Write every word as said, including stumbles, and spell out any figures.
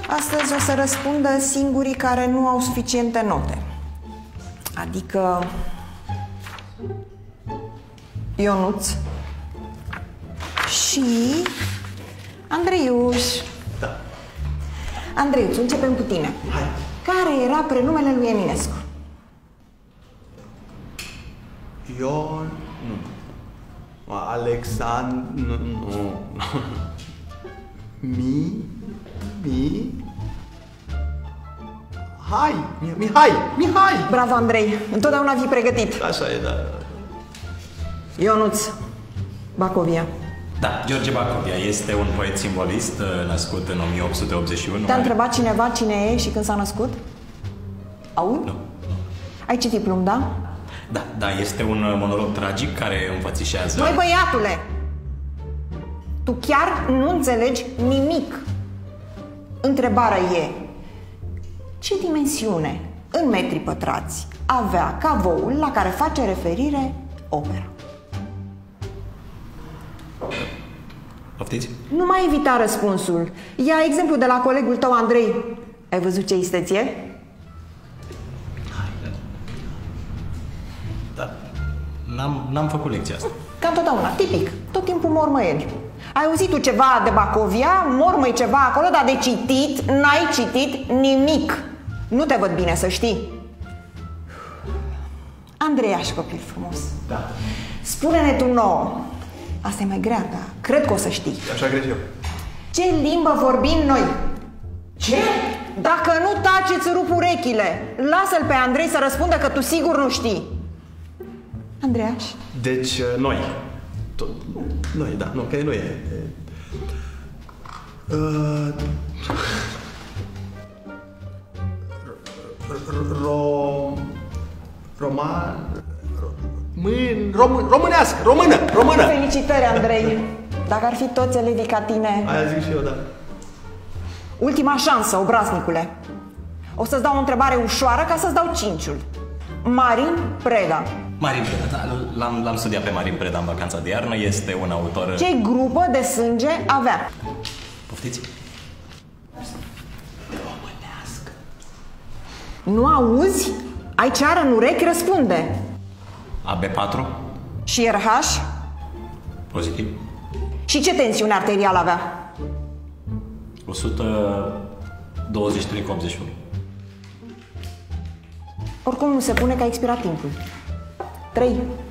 Astăzi o să răspundă singurii care nu au suficiente note. Adică Ionuț și Andreiuș. Da. Andreiuț, începem cu tine. Hai. Care era prenumele lui Eminescu? Ion... Nu. Alexandru... Nu, nu. Mi... Mi... Hai! Mihai! Mihai! Bravo, Andrei! Întotdeauna fii pregătit. Așa e, da. Ionuț, Bacovia. Da, George Bacovia este un poet simbolist născut în o mie opt sute optzeci și unu. Te-a întrebat cineva cine e și când s-a născut? Aud? Nu. Ai citit Plumb, da? Da, da, este un monolog tragic care înfățișează... Măi, băiatule! Tu chiar nu înțelegi nimic. Întrebarea e: ce dimensiune, în metri pătrați, avea cavoul la care face referire opera? Poftiți? Nu mai evita răspunsul. Ia exemplu de la colegul tău, Andrei. Ai văzut ce isteție? Da, n-am, n-am făcut lecția asta. Ca întotdeauna, tipic, tot timpul mormăieli. Ai auzit tu ceva de Bacovia, mormăi ceva acolo, dar de citit, n-ai citit nimic. Nu te văd bine, să știi. Andreiaș, copil frumos. Da. Spune-ne tu nouă. Asta e mai grea, dar cred că o să știi. Așa cred eu. Ce limbă vorbim noi? Ce? Dacă nu taci, îți rup urechile. Lasă-l pe Andrei să răspundă, că tu sigur nu știi. Andreiaș? Deci, noi. Tot, noi, da, nu, că nu e... Uh, ro... Roman... Mân... Român, românească, română, română! Felicitări, Andrei. Dacă ar fi toți elevii ca tine... Aia zic și eu, da. Ultima șansă, obraznicule. O să-ți dau o întrebare ușoară ca să-ți dau cinciul. Marin Preda. Marin Preda, da, l-am, l-am studiat pe Marin Preda în vacanța de iarnă, este un autor... Ce grupă de sânge avea? Poftiți? Românească. Nu auzi? Ai ceară în urechi? Răspunde. A B patru. Și R H? Pozitiv. Și ce tensiune arterială avea? o sută douăzeci și trei cu optzeci și unu. Oricum nu se pune că a expirat timpul. trei.